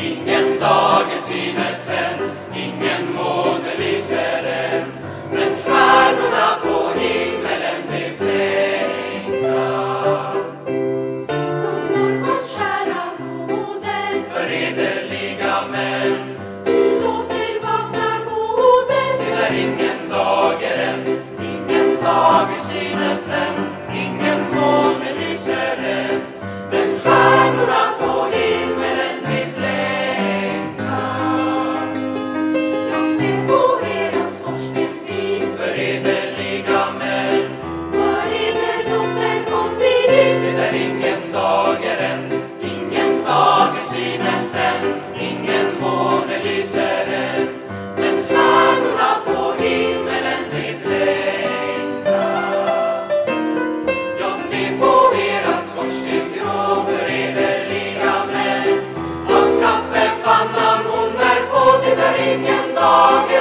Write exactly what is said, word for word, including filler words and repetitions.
ingen dag synes än, ingen måne lyser än, men stjärnorna på himmelen de blinkar. God morgon, kära moder, Förederliga män, du låter vakna moder. det är ingen dager än, ingen dager synes än, ingen måne lyser än, men stjärnorna på himmelen de blinkar. Jag ser på eran skorsten vit, Förederliga män, för eder dotter kom hit. det är ingen dager än, ingen dager synes än, ingen måne lyser än, men stjärnorna på himmelen de blinkar. Jag ser på eran skorsten grå, förederliga män, att kaffepannan hon är på, det är ingen dager